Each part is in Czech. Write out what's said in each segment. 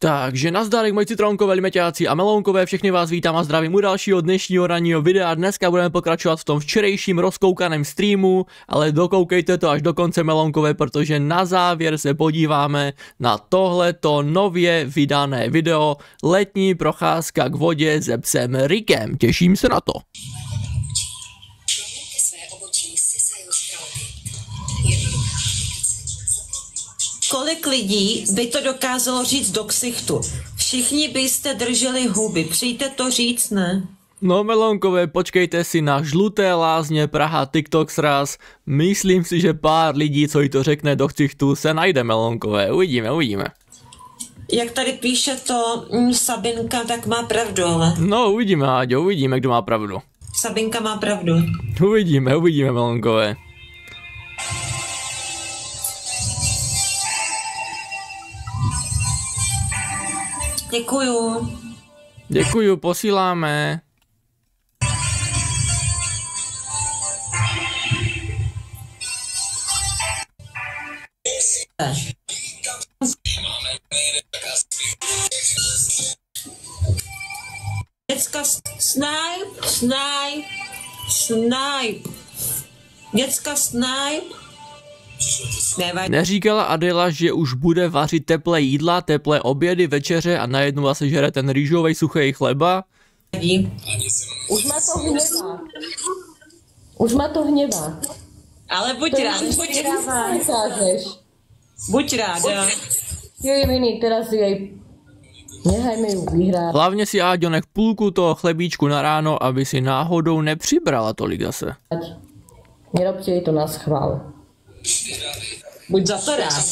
Takže nazdárek moji citronkové, limeťáci a melounkové, všechny vás vítám a zdravím u dalšího dnešního ranního videa. Dneska budeme pokračovat v tom včerejším rozkoukaném streamu, ale dokoukejte to až do konce melounkové, protože na závěr se podíváme na tohleto nově vydané video Letní procházka k vodě se psem Rickem. Těším se na to. Kolik lidí by to dokázalo říct do ksichtu? Všichni byste drželi huby, přijďte to říct, ne? No melounkové, počkejte si na Žluté lázně Praha TikTok sraz. Myslím si, že pár lidí, co jí to řekne do ksichtu, se najde melounkové. Uvidíme. Jak tady píše to Sabinka, tak má pravdu, ale... No uvidíme, Áďo, uvidíme, kdo má pravdu. Sabinka má pravdu. Uvidíme melounkové. Děkuju. Děkuju, posíláme. Děcka snipe. Děcka snipe. Neříkala Adela, že už bude vařit teplé jídla, teplé obědy, večeře a najednou asi žere ten rýžovej suchý chleba? Už má to hněvá. Ale buď rád. Buď rád, jo. Je viny, teraz jej... Nechajme ju vyhrát. Hlavně si, Áďo, nech půlku toho chlebíčku na ráno, aby si náhodou nepřibrala tolik zase. Nerobte jej to na schvál. Buď za to rád.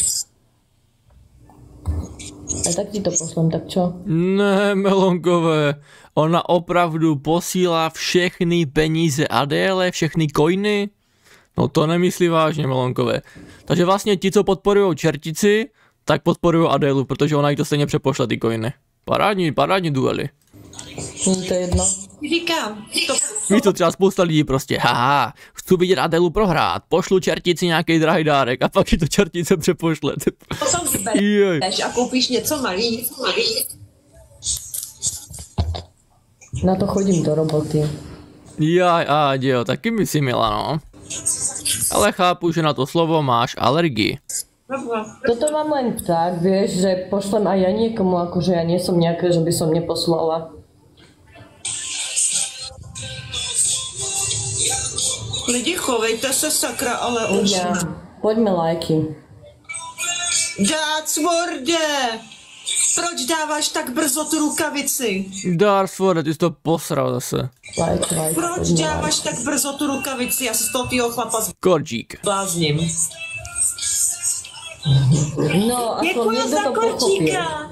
A tak ti to pošlem, tak čo? Ne, melounkové, ona opravdu posílá všechny peníze Adéle, všechny coiny? No to nemyslí vážně, melounkové. Takže vlastně ti, co podporují čertici, tak podporují Adélu, protože ona jí to stejně přepošle ty coiny. Parádní duely. Není to jedno. Říkám. Víš to třeba spousta lidí prostě, haha, chci vidět Adelu prohrát, pošlu čertici nějaký drahý dárek a pak ji to čertice přepošle. Potom vybereš a koupíš něco malý. Na to chodím do roboty. Jaj, Áďo, taky mi si milá, no. Ale chápu, že na to slovo máš alergii. Toto mám len tak, vieš, že pošlem aj ja niekomu, akože ja nie som nejaké, že by som neposlala. Lidi, chovejte se sakra, ale už. Poďme lajky. Darksworde! Proč dáváš tak brzo tu rukavici? Darksworde, ty jsi to posral zase. Like, Proč dáváš tak brzo tu rukavici? Já se z toho týho chlapa Korčík. zblázním. No, ako Děkuju niekto za to pochopil. korčíka.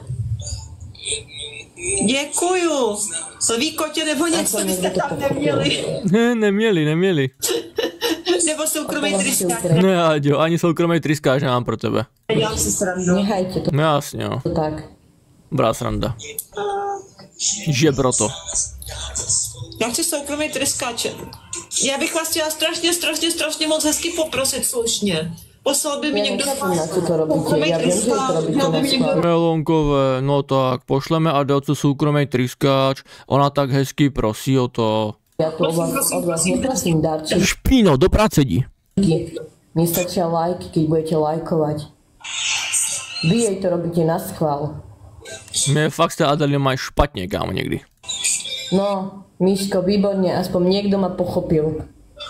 Děkuju. Ví kotě nebo něco byste tam neměli. Neměli. Nebo soukromý tryskáč. Ne, Áďo, ani soukromý tryskáč nemám pro tebe. Dělám si srandu. Nechajte to No jasně, jo. tak. Dobrá sranda. Žebroto. Já chci soukromý tryskáče. Já bych vás chtěla strašně moc hezky poprosit slušně. Poslal by mi Ja někdo nechápem, na čo to robíte. Ja viem, že to robíte na schvál. Melounkové, no tak, pošleme Adelce soukromý tryskáč, ona tak hezky prosí o to. Ja to od vás neprosím darčeky. Špíno, do práce jdi. Mne stačia lajky, keď budete lajkovať. Vy jej to robíte na schvál. Mě fakt z té Adely mají špatně, kámo, někdy. No, Míško, výborne, aspoň niekto ma pochopil.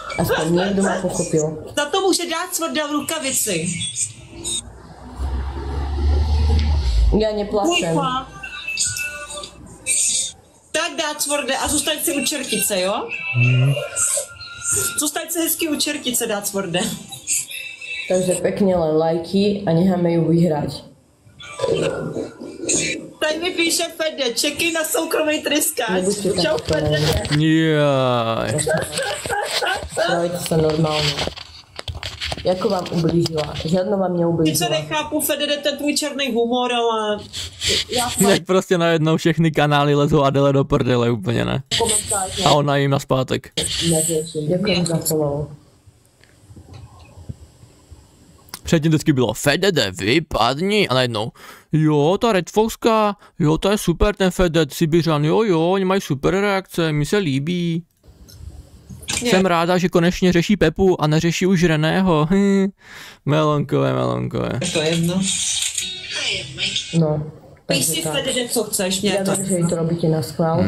Za to může dát svrdel rukavici. Ja neplačem. Tak dát svorde a zůstaň si u čertice, jo? Zůstaň si hezky u čertice, dát svorde. Takže pekne len lajky a necháme ju vyhrať. Tady mi píše Fede, čeky na soukromý tryskáč. Čau, Fede. Jaj. Správajte sa normálne. Jako vám ublížila? Žiadno vám neublížila. Sice nechápu, Fede, ten tvůj černý humor, ale... Jak prostě najednou všechny kanály lezou Adele do prdele, úplně ne. A ona jim naspátek. Neřeším. Ďakujem za follow. Předtím vždycky bylo Fedede, vypadni a najednou jo, ta Red Foxka, jo, to je super ten Fedet, Sibiřan, jo, oni mají super reakce, mi se líbí. Jsem ráda, že konečně řeší Pepu a neřeší už Reného. Melonkové. To je jedno. No. Píš si Fedede, co chceš, mě Já vím, že jí to robíte na schvál.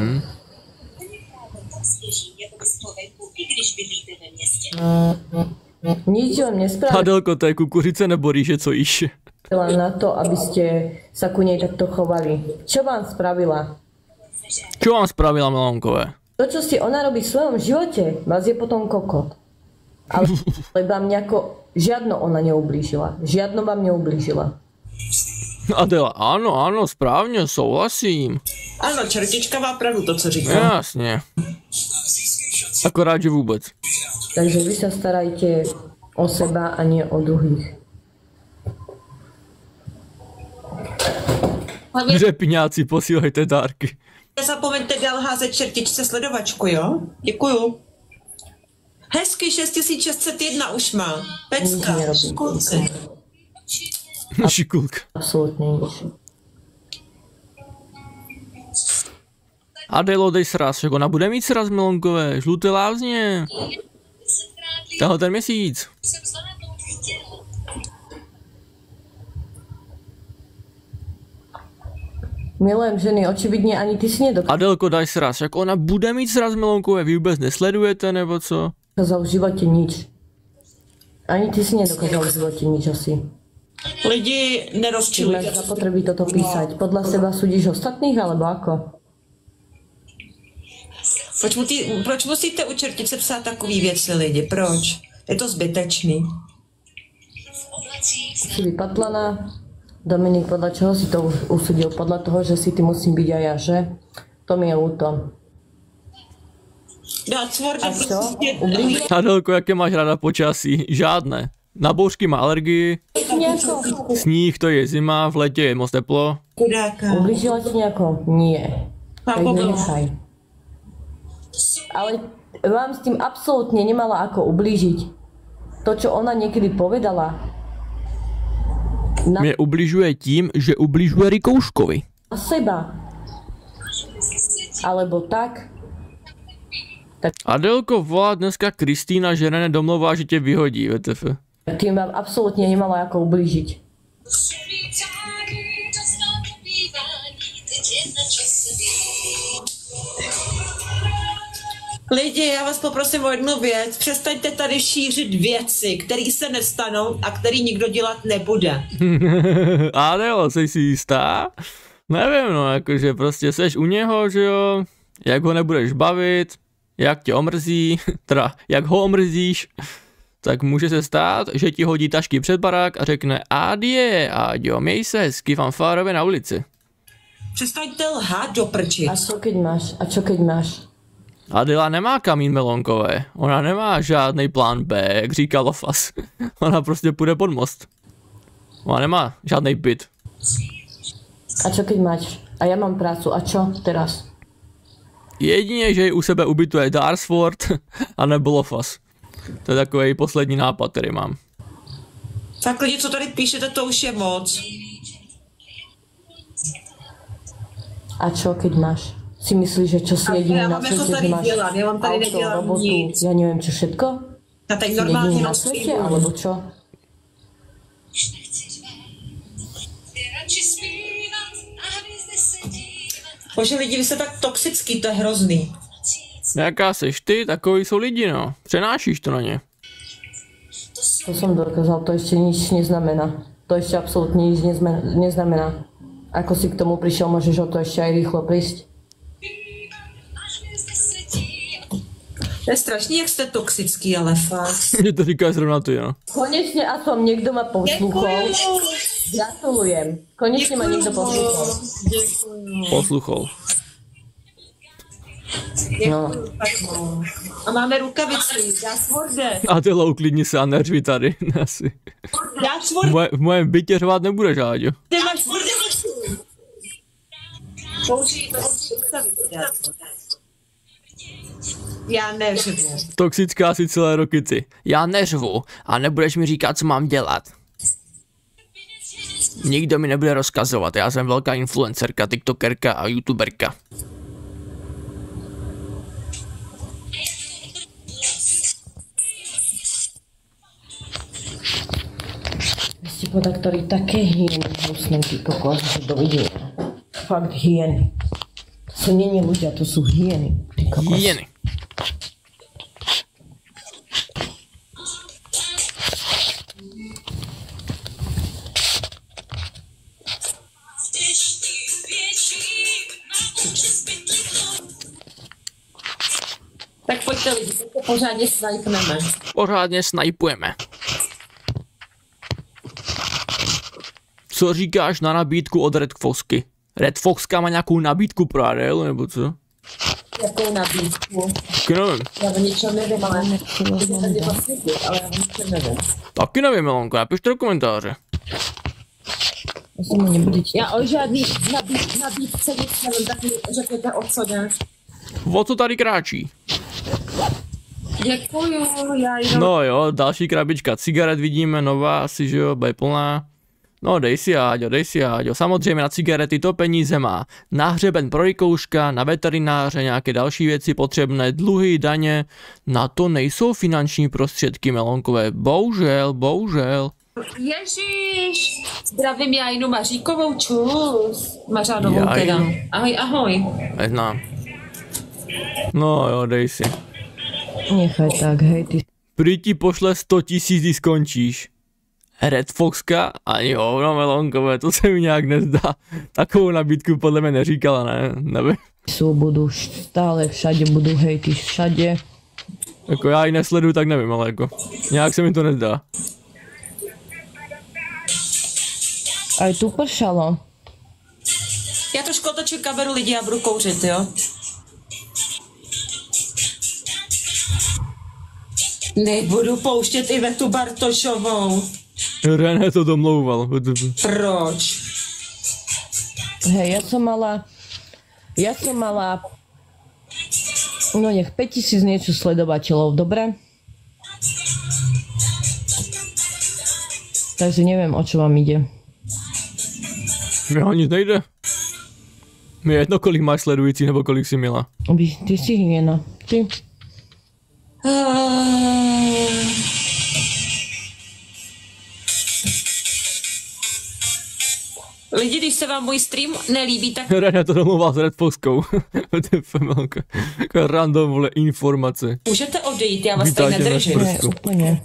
Nič vám nespravila Adelko, to je kukuřice nebo rýže, co jíš? na to, aby ste sa ku nej takto chovali. Čo vám spravila? Čo vám spravila, Melonkové? To, čo si ona robí v svojom živote, vás je potom kokot. Ale vám nejako, žiadno ona neublížila. Žiadno vám neublížila. Adela, ano, správně, souhlasím. Ano, čertička má pravdu to, co říká. Jasně. Akorát, že vůbec. Takže vy sa starajte o seba a nie o druhých. Řepiňáci, posílejte dárky. Nezapomeňte dál házet čertičce sledovačku, jo? Děkuju. Hezky, 6601 už má. Pecka, škulce. Šikulka. Absolutně nič. Adelo, dej sraz, že ona bude mít sraz, Melonkové, žluté lázně. Tahle ten měsíc. Milujem ženy, očividně ani ty si nedokázal Adelko, daj sraz, jak ona bude mít sraz, Melonkové, vy vůbec nesledujete, nebo co? v životě nič. Ani ty si nedokázal v životě nič asi. Lidi, nerozčilujte. Máš zapotřebí toto písať. Podle seba sudíš ostatných, alebo ako? Proč musíte u čertice psát takový věci, lidi? Proč? Je to zbytečný. Si vypatlaná. Dominik, podle čeho si to usudil? Podle toho, že si ty musím byť aj ja, že? To mi je ľúto. A čo? Ublížil? Adelko, jaké máš ráda počasí? Žádné. Na bouřky má alergii, sníh to je zima, v létě je moc teplo. Chudáka. Ublížila ti nejako? Nie. Tak nenechaj. Ale vám s tým absolútne nemala ako ublížiť. To, čo ona niekedy povedala, Mě ubližuje tím, že ubližuje Rikouškovi. na seba. Alebo tak. Adelko, volá dneska Kristýna, že René domlouvá, že tě vyhodí, VTF. Tým vám absolútne nemala ako ublížiť. Lidi, já vás poprosím o jednu věc. Přestaňte tady šířit věci, které se nestanou a které nikdo dělat nebude. Adelo, jsi si jistá? Nevím, no, jakože prostě seš u něho, že jo, jak ho nebudeš bavit, jak tě omrzí, teda jak ho omrzíš, tak může se stát, že ti hodí tašky před barák a řekne adie, adio, měj se hezky fanfárově na ulici. Přestaňte lhát do prčic. A čo keď máš? Adela nemá kamín, Melonkové, ona nemá žádný plán B, jak říká Lofas. Ona prostě půjde pod most. Ona nemá žádný byt. A čo keď máš? A ja mám prácu, a čo teraz? Jedině, že ji u sebe ubytuje Darsford a nebo Lofas. To je takový poslední nápad, který mám. Tak lidi, co tady píšete, to už je moc. A čo keď máš? Si myslíš, že čo si jediný na svete, že máš auto, robotu, nic. ja neviem čo všetko? A tak Si normálně jediný na svete, alebo čo? Bože lidi, vy jste tak toxický, to je hrozný. Jaká seš ty, takový jsou lidi, no. Přenášíš to na ně. To som dokázal, to ešte nič neznamená. To ešte absolútne nič neznamená. Ako si k tomu prišiel, môžeš o to ešte aj rýchlo prísť. To je strašný, jak jste toxický, ale fakt. Mě to říká zrovna ty, no. Konečne aspoň niekto ma posluchol. Gratulujem. Konečne ma niekto posluchol. Posluchol. No. A máme rukavici, já svorde. Adela, uklidni se a neřvi tady, asi. Já svorde. V mém bytě řvát nebudeš, Áďo. Ty máš svorde. Použij rukavici. Já neřvu. Toxická si celé roky ty. Já neřvu a nebudeš mi říkat, co mám dělat. Nikdo mi nebude rozkazovat, já jsem velká influencerka, tiktokerka a youtuberka. Redaktori také hyeny hnusné, ty kokos, že dovidíme. Fakt hyeny. To sú nie ľudia, to sú hyeny. Ty kokos. Hyeny. Tak pojďte lidi, to pořádně snajpneme. Pořádně snajpujeme. Co říkáš na nabídku od Red Foxky? Red Foxka má nějakou nabídku pro Adélu, nebo co? Jakou nabídku? Taky nevím. Já o ničem nevím, ale ale já o ničem nevím. Taky nevím, Melonko, napište do komentáře. Já o žádný nabídce nic nevím, tak mi řekněte o co jde. O co tady kráčí? Děkuju, já jdu. No jo, další krabička cigaret vidíme, nová asi, že jo, bude plná. No dej si, Áďo, samozřejmě na cigarety to peníze má. Na hřeben pro rykouška, na veterináře, nějaké další věci potřebné, dluhy, daně. Na to nejsou finanční prostředky, Melonkové, bohužel. Ježíš, zdravím Jajnu Maříkovou, čus. Mařádovou teda. Ahoj. Neznám. No jo, dej si. Nechaj tak, hej ty. Prý ti pošle 100 000, když skončíš. Red Foxka? Ani hovno, Melonkové, to se mi nějak nezdá. Takovou nabídku podle mě neříkala, ne? Nevím. Budú stále všade, budú hejty všade. Jako já ji nesleduju, tak nevím, ale jako nějak se mi to nezdá. Aj tu pršalo. Já trošku otočím kameru lidi a budu kouřit, jo? Nebudu pouštět Ivetu Bartošovou. René to domlouval. Proč? Hej, ja som mala no nech 5000 niečo sledovateľov, dobre? Takže neviem, o čo vám ide. Mně nic nejde. Mně je jedno, kolik máš sledující, nebo kolik jsi měla. Ty si hyena. Ty. Lidi, když se vám můj stream nelíbí, tak... René to domluval s Red Foxkou. Random, vole, informace. Můžete odejít, já vás tady nedržím. Ne, úplně.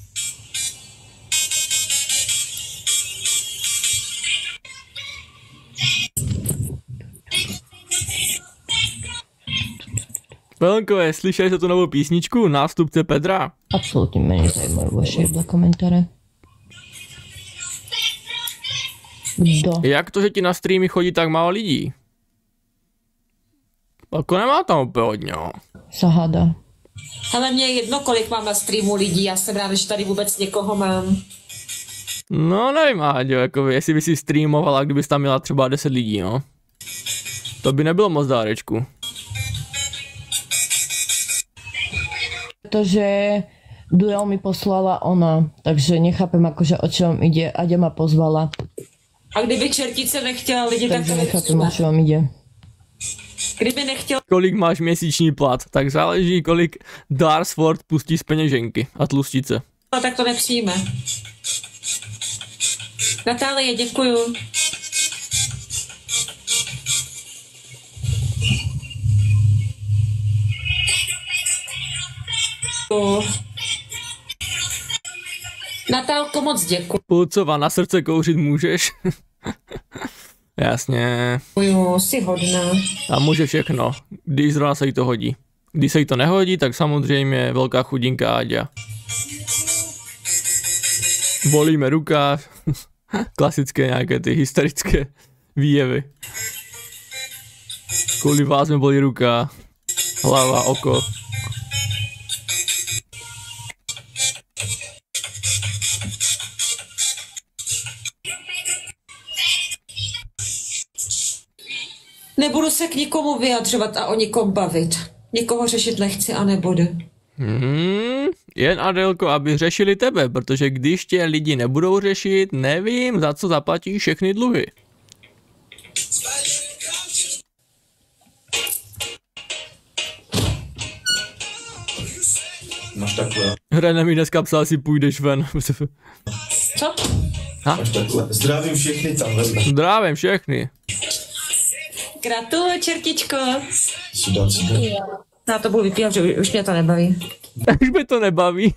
Melonkové, slyšeli jste tu novou písničku? Nástupce Pedra? Absolutně mě nezajímají vaše komentáře. Kdo? Jak to, že ti na streamy chodí tak málo lidí? Jako nemá tam úplně hodně. Sahada. Hele, mě je jedno, kolik mám na streamu lidí, já jsem ráda, že tady vůbec někoho mám. No nevím, Áďo, jako jestli by si streamovala, kdybys tam měla třeba 10 lidí, no. To by nebylo moc dárečku. Protože duel mi poslala ona, takže nechápem akože o čom ide. Aďa ma pozvala. A kdyby čertice nechtěla lidi, tak Takže to nechápem o čom ide. Kdyby nechtěl... Kolik máš měsíční plat, tak záleží, kolik Darsford pustí z peněženky a tlustice. No tak to nepřijme. Natálie, děkuju. Natálko, moc děkuju. Pulcova, na srdce kouřit můžeš? Jasně. Jsi hodná. A může všechno, když zrovna se jí to hodí. Když se jí to nehodí, tak samozřejmě velká chudinka Áďa. Bolíme ruka. Klasické nějaké ty hysterické výjevy. Kvůli vás mi bolí ruka, hlava, oko. Nebudu se k nikomu vyjadřovat a o nikom bavit. Nikoho řešit nechci a nebudu. Jen Adelko, aby řešili tebe, protože když tě lidi nebudou řešit, nevím, za co zaplatí všechny dluhy. Máš takhle. René mi dneska psal, asi půjdeš ven. Co? Máš takhle. Zdravím všechny tamhle. Zdravím všechny. Gratuluju, čertičko. Sudá. Já to budu vypívat, že už mě to nebaví. Už mě to nebaví.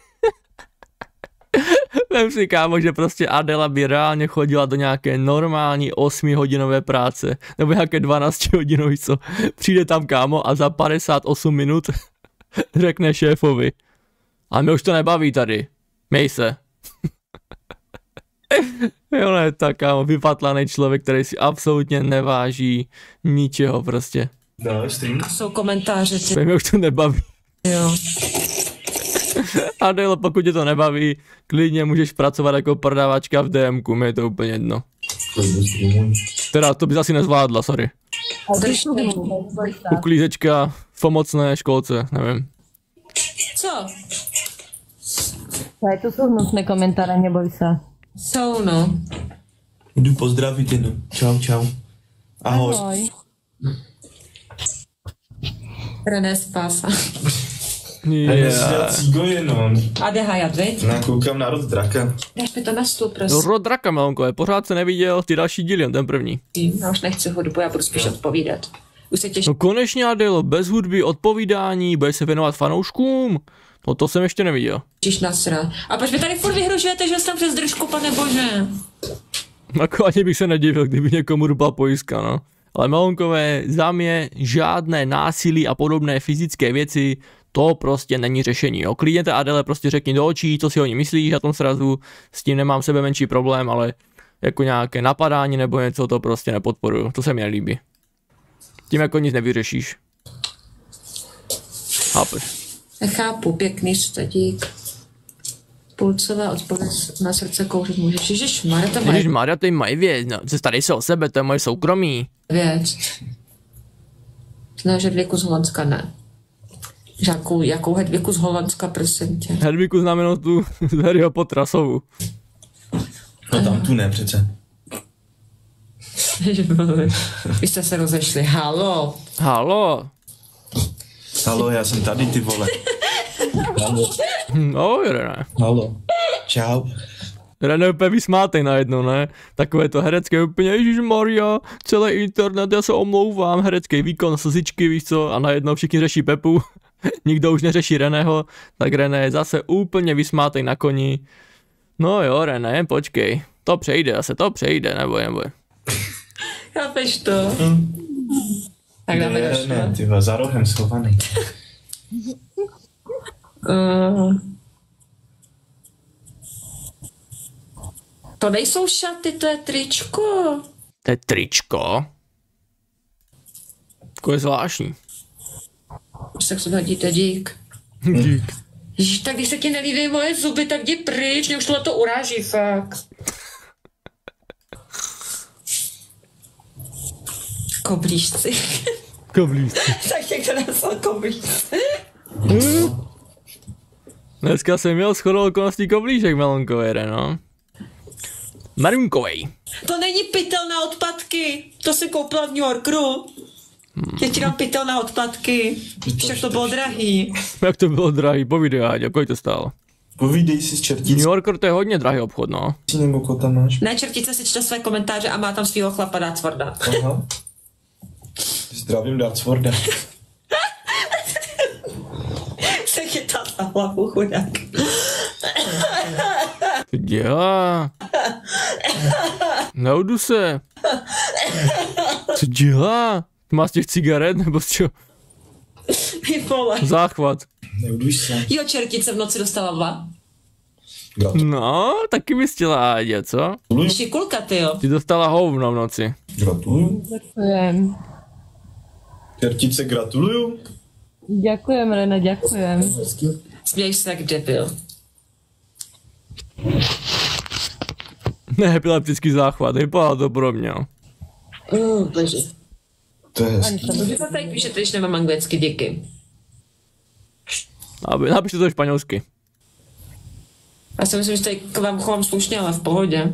Vem si, kámo, že prostě Adela by reálně chodila do nějaké normální 8hodinové práce. Nebo nějaké 12hodinový, co? Přijde tam, kámo, a za 58 minut řekne šéfovi. A mě už to nebaví tady. Měj se. Jo, ne, tak, kámo, vypatlaný člověk, který si absolutně neváží ničeho prostě. Dále stream. Jsou komentáře, ty. Mě už to nebaví. Jo. Adelo, pokud tě to nebaví, klidně můžeš pracovat jako prodavačka v DMku, mi je to úplně jedno. Teda to bys asi nezvládla, sorry. Uklízečka v pomocné školce, nevím. Co? Aj tu sú hnusné komentáre, neboj sa. Jsou, no. Jdu pozdravit jenom. Čau, čau. Ahoj. Ahoj. René spása. Yeah. Cígo jenom. A jde hajat, viď? Koukám na rod draka. Dáš mi to na stůl, No, prosím. Rod draka, Melonkové, pořád se neviděl ty další díly, ten první. Já už nechci hudbu, já budu spíš odpovídat. Už se těším. No konečně, Adelo, bez hudby, odpovídání, budeš se věnovat fanouškům? No to jsem ještě neviděl. Nasra. A proč mi tady furt vyhrožujete, že jsem přes držku, pane bože? Jako ani bych se nedivil, kdyby někomu rupla pojistka, no. Ale Melonkové, za mě žádné násilí a podobné fyzické věci, to prostě není řešení, jo. Klidně té Adele prostě řekni do očí, co si o ní myslíš na tom srazu, s tím nemám sebe menší problém, ale jako nějaké napadání nebo něco, to prostě nepodporuju, to se mi nelíbí. Tím jako nic nevyřešíš. Chápeš? Nechápu, pěkný stadík. Pulcová odpověď na srdce kouřit můžeš. Ježišmarja, to mají Ježišmarja, to je moje věc, no, starej se o sebe, to je moje soukromí. věc. Znáš Hedviku z Holandska, ne. Jakou Hedviku z Holandska, prosím tě. Hedviku znamená tu z Harryho Pottera sovu. No tam tu ne přece. Vy jste se rozešli, halo. Halo. Halo, já jsem tady, ty vole. Halo. No, René. Halo. Čau. René úplně vysmátej najednou, ne? Takové to herecké úplně, ježišmarja, celý internet, já se omlouvám, herecký výkon, slzičky, víš co, a najednou všichni řeší Pepu, nikdo už neřeší Reného, tak René je zase úplně vysmátej na koni. No jo, René, počkej, to přejde, neboj. Chápeš to? Tak dáme další. Ne, ty vole, za rohem schovaný. To nejsou šaty, to je tričko. To je tričko? To je zvláštní. Tak se hodíte, dík. Dík. Ježiš, tak když se ti nelíbí moje zuby, tak jdi pryč, mě už tohle to uráží, fakt. Koblížci. Koblížci. Tak někdo nazval koblížci. Dneska jsem měl shodou okolností koblížek Melonkové, no. Marunkovej. To není pytel na odpadky, to si koupila v New Yorku. Já ti dám pytel na odpadky, však to bylo drahý. Jak to bylo drahý, povídej, Áďo, kolik to stálo? Povídej si s New čertící. Yorker, to je hodně drahý obchod, no. Nebo koho tam máš? Ne, čertice si čte své komentáře a má tam svýho chlapa Dartsworda. Aha. Zdravím Dartsworda. Se chytá za hlavu, chudák. Co dělá? Neudu se. Co dělá? Má z těch cigaret, nebo z čeho? Vole. Záchvat. Neuduj se. Jo, čertice v noci dostala 2. No, taky bys chtěla, Áďa, co? Šikulka, ty jo. Ty dostala hovno v noci. Gratuluju. Ďakujem. Čertice, gratuluju. Ďakujem, René, ďakujem. Směješ se jak debil. Ne, epileptický záchvat, vypadá to pro mě. Bože. To je hezký. Můžu to tady píšete, když nemám anglicky, díky. Napište to španělsky. Já si myslím, že tady k vám chovám slušně, ale v pohodě.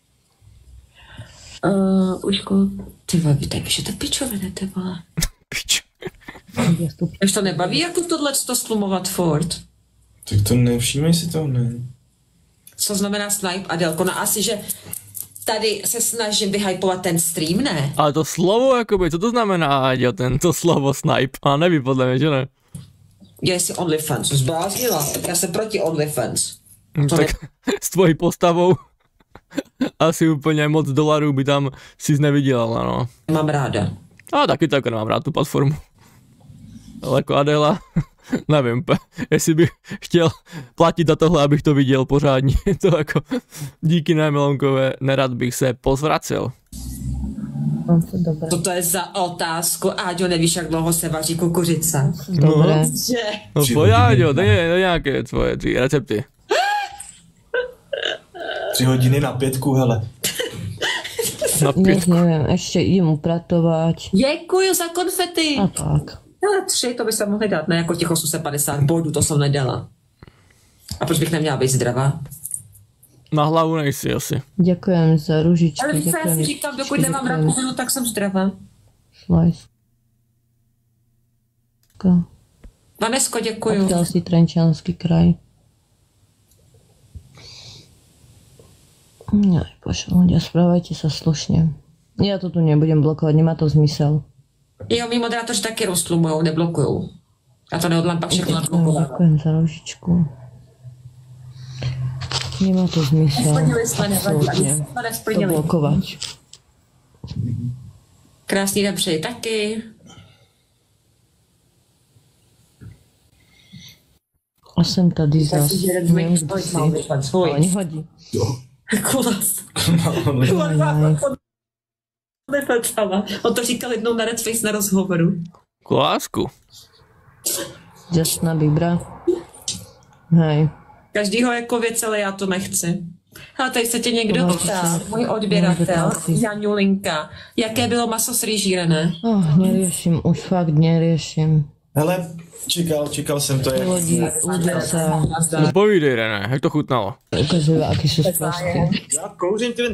Uško, ty vole, vy tak to pičovine, ty vole. Pič. Až to nebaví, jako tohleto slumovat furt. Tak to nevšímej si toho, ne? Co znamená snipe, Adelko? No asi, že tady se snažím vyhypovat ten stream, ne? Ale to slovo, jakoby, co to znamená, Aďo, to slovo snipe? A neví podle mě, že ne? Jestli OnlyFans, zbláznila. Já jsem proti OnlyFans. Tak s tvojí postavou asi úplně moc dolarů by tam si nevydělala, no. Mám ráda. A taky tak nemám rád tu platformu. Ale jako Adela, nevím, jestli bych chtěl platit za tohle, abych to viděl pořádně. To jako díky Milonkové, nerad bych se pozvracel. Co to je za otázku? Áďo, nevíš, jak dlouho se vaří kukuřice? Dobré. No pojď, Áďo, to je nějaké tvoje recepty. 3 hodiny na 5, hele. Na 5. Neviem, ešte idem upratovať. Děkuju za konfety. A tak. Ale 3, to by se mohli dát, ne jako těch 850 bodů, to jsem nedala. A proč bych neměla být zdravá? Na hlavu nejsi asi. Ďakujem za ružičky. Ale víš, já si říkám, dokud nemám rakovinu, tak jsem zdravá. Slice. Vanesko, děkuju. Odkiaľ si Trenčiansky kraj. No, pošlo, ľudia, správajte sa slušne. Ja to tu nebudem blokovať, nemá to zmysel. Jo, mý moderátoři taky roztlumujou, neblokujou. Já to nehodlám pak všechno odblokovat. Ďakujem za ružičku. Nemá to zmysel. Splnili jsme, nevadí, to blokovať. Krásný den přeji taky. A jsem tady zas. Nevím, kdo jsi. Ale nehodí. Kulas. On to říkal jednou na Redface na rozhovoru. Klásku. Jasná bibra. Hej. Každýho jako věc, ale já to nechci. A tady se tě někdo ptá, můj odběratel, Janulinka, jaké bylo maso s rýží, ne? Neriešim, už fakt neriešim. Hele, čekal jsem to, jak... Ľudia sa No povídej, René, jak to chutnalo? ukazujú, aký sú sprostí. Já kouřím, ty...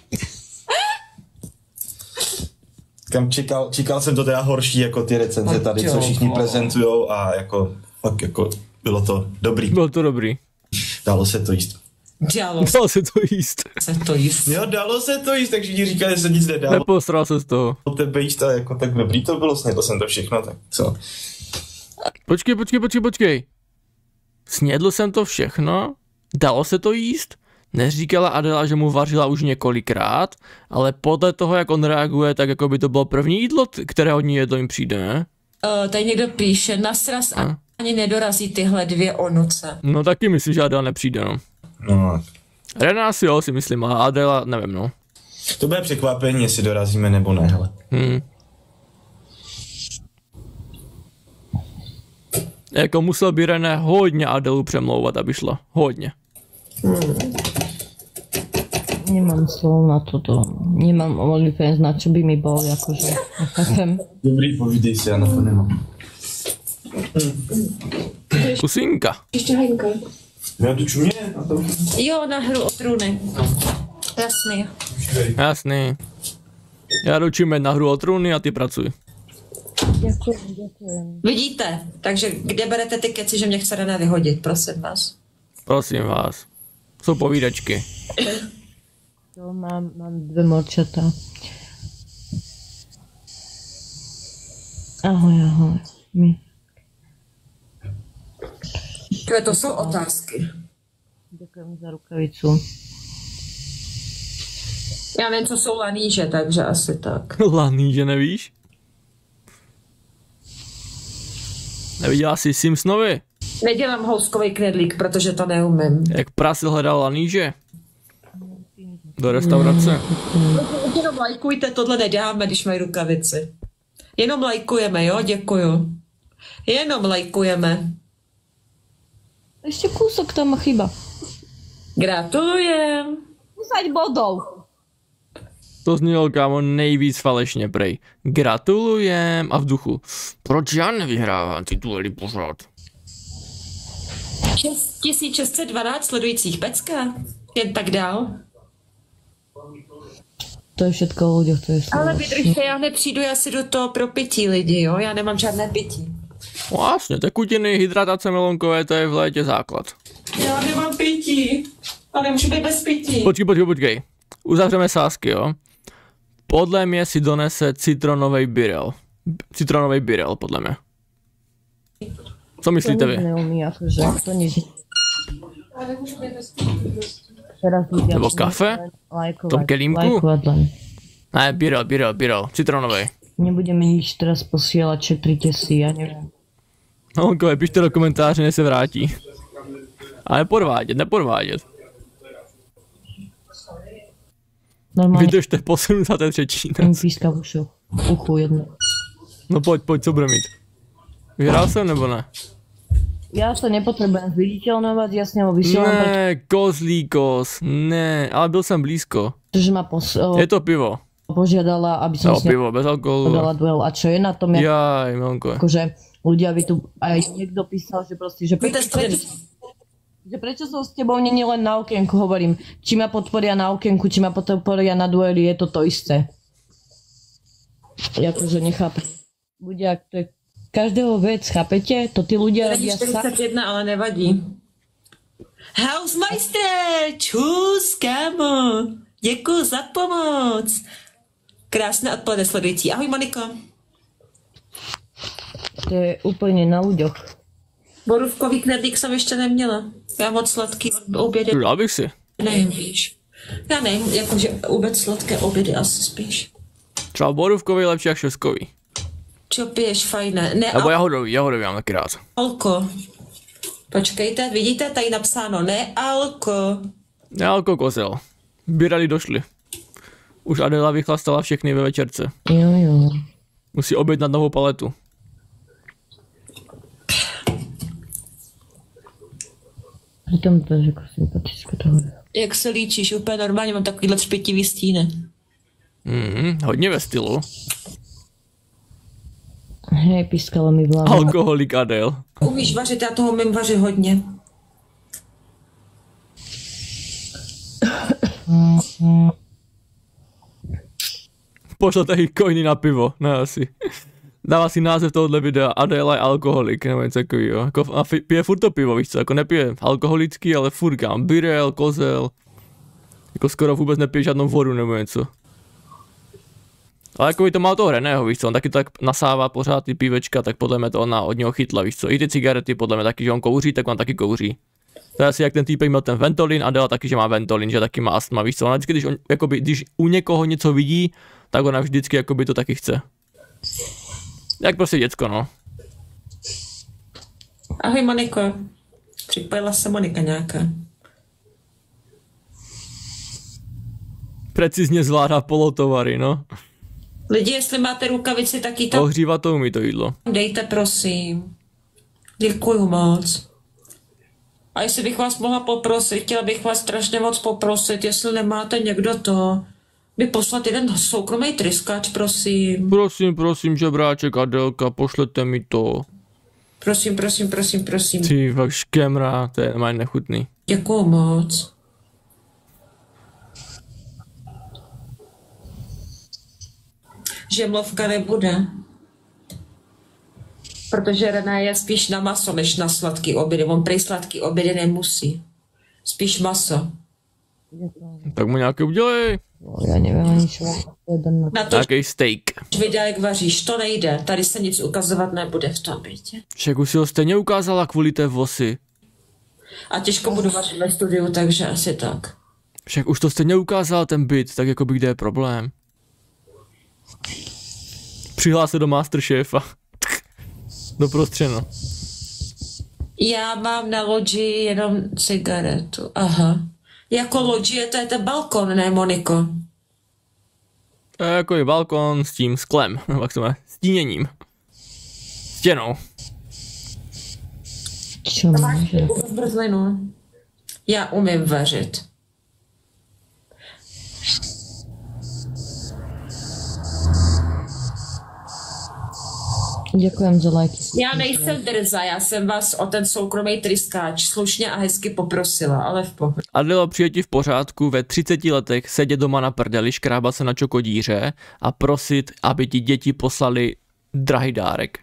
Kam čekal jsem to teda horší jako ty recenze tady, co všichni prezentujou a jako fakt jako bylo to dobrý. Bylo to dobrý. Dalo se to jíst. Dalo se to jíst. se to jíst. Jo, dalo se to jíst, takže ti říkali, že se nic nedalo. Nepostral se z toho. O tebe jíst a jako tak dobrý to bylo, snědl jsem to všechno, tak co? Počkej. Snědl jsem to všechno? Dalo se to jíst? Neříkala Adela, že mu vařila už několikrát, ale podle toho, jak on reaguje, tak jako by to bylo první jídlo, které od ní jedlo jim přijde, ne? Tady někdo píše, na sraz ani nedorazí tyhle 2 onuce. No taky myslím, že Adela nepřijde, no. No. Rená si jo, si myslím, a Adela nevím, no. To bude překvapení, jestli dorazíme nebo ne, hele. Jako musel by René hodně Adelu přemlouvat, aby šla. Hodně. Nemám slov na toto. Nemám OnlyFans, na čo by mi bol, akože. Nechápem. Dobrý, povídej si, já na to nemám. Pusinka. Ještě Hajnka. Já tu čumě na to. Jo, na hru o trůny. Jasný. Jasný. Já dočím na hru o trůny a ty pracuj. Ďakujem. Vidíte, takže kde berete ty keci, že mě chce René vyhodit, prosím vás. Prosím vás. Jsou povídačky. Jo, mám 2 morčata. Ahoj. To jsou otázky. Ďakujem za rukavicu. Já nevím, co jsou laníže, takže asi tak. Laníže nevíš? Neviděla jsi Simpsonovi? Nedělám houskový knedlík, protože to neumím. Jak prasil hledal laníže? Do restaurace. Jenom lajkujte, tohle neděláme, když mají rukavici. Jenom lajkujeme, jo, děkuju. Jenom lajkujeme. Ešte kúsok tam chyba. Gratulujem. 10 bodov. To znělo, kámo, nejvíc falešně, prej. Gratulujem a v duchu. Proč já nevyhrávám tituly pořád? 1612 sledujících, pecka. Jen tak dál. To je všetko o ľuďoch, to je slovo. Ale vydržte, já nepřijdu, já si do toho pro pití lidi, jo? Já nemám žádné pití. Vlastně, tekutiny, hydratace melonkové, to je v létě základ. Já nemám pití. Ale nemůžu být bez pití. Počkej. Uzavřeme sázky, jo? Podle mě si donese citronový birel. Citronový birel, podle mě. Co myslíte vy? Neumí, akože, to nič. Nebo kafe? V tom kelímku? Ne, birel, citronový. Nebudeme nič teraz posielať, šetrite si, ja neviem. Melonkové, pište do komentáře, než se vrátí. A nepodvádět. Normálne. Vydržte, posunu za ten třetí. Ten píska v uchu jedno. No pojď, co bude mít? Vyhrál jsem nebo ne? Ja sa nepotrebujem zviditeľnovať, jasne ho vysielam. Ne, kozlíkos, ne, ale byl jsem blízko. Pretože ma Je to pivo. požiadala, aby som Jo, pivo, bez alkoholu. podala duel. A čo je na tom, Jaj, Melonko. akože ľudia by tu, aj niekto písal, že proste, že prečo som s tebou není len na okienku, hovorím. Či ma podporia na okienku, či ma podporia na dueli, je to isté. Akože nechápem. Ľudia, to je každého vec, chápete? To ty ľudia robia sa... 41, ale nevadí. Hausmeister, čus, kámo. Děkuji za pomoc. Krásné odpoledne sledující. Ahoj, Moniko. To je úplne na ľuďoch. Borůvkový knedlík jsem ještě neměla. Já moc sladký obědy Dal bych si. nevím, víš. Já nevím, jakože vůbec sladké obědy asi spíš. Třeba borůvkový lepší jak švestkový. Čo piješ, fajné? Ne, Nebo jahodový mám taky rád. alko. Počkejte, vidíte, tady napsáno ne alko. Nealko kozel. Birali došli. Už Adela vychlastala všechny ve večerce. Jo. Musí objednat novou paletu. Pritom to je jako sympatické tohle. Jak se líčíš? Úplně normálně, mám takovýhle třpitivý stíny. Hodně ve stylu. Hej, pískalo mi v hlavě. Alkoholik Adel. Umíš vařit, já toho umím vařit hodně. Pošlete jí coiny na pivo, ne asi. Dává si název tohohle videa Adela je alkoholik, nebo něco takovýho. Jako, a pije furt to pivo, víš co, jako nepije alkoholický, ale furt kam birel, kozel. Jako skoro vůbec nepije žádnou vodu nebo něco. Ale jako by to mal toho Reného, víš co, on taky tak nasává pořád ty pívečka, tak podle mě to ona od něho chytla, víš co. I ty cigarety, podle mě taky, že on kouří, tak on taky kouří. To je asi jak ten týpek měl ten Ventolin, Adela taky, že má Ventolin, že taky má astma, víš co. Ona vždycky, když u někoho něco vidí, tak ona vždycky jakoby to taky chce. Jak prostě děcko, no. Ahoj, Moniko. Připojila se Monika nějaká. Precizně zvládá polotovary, no. Lidi, jestli máte rukavici, tak ji tam Ohřívat to umí to jídlo. dejte, prosím. Děkuju moc. A jestli bych vás mohla poprosit, chtěla bych vás strašně moc poprosit, jestli nemáte někdo to, mi poslat jeden soukromý tryskáč, prosím. Prosím, žebráček Adelka, pošlete mi to. Prosím. Ty fakt škemra, to je normálně nechutný. Děkuju moc. Žemlovka nebude. Protože Rená je spíš na maso, než na sladký obědy. On prej sladký obědy nemusí. Spíš maso. Tak mu nějaké udělej. No, ja neviem ani čo. Na to, Nějaký steak. videa, jak vaříš, to nejde. Tady se nic ukazovat nebude v tom bytě. Však už si ho stejně ukázala kvůli té vosy. A těžko budu vařit ve studiu, takže asi tak. Však už to stejně ukázal ten byt, tak jako by kde je problém. Přihlás se do Masterchefa. Doprostřeno. Já mám na loďi jenom cigaretu. Aha. Jako loďie, to je ten balkon, ne, Moniko? To je jako je balkon s tím sklem, jak to má, stíněním. Stěnou. Čo môže? Zmrzlinu. Já umím vařit. Děkujem za lajky. Já nejsem drzá, já jsem vás o ten soukromý tryskáč slušně a hezky poprosila, ale v pohodě. Adela přijde ti v pořádku ve 30 letech sedět doma na prdeli, škrábat se na čokodíře a prosit, aby ti děti poslali drahý dárek.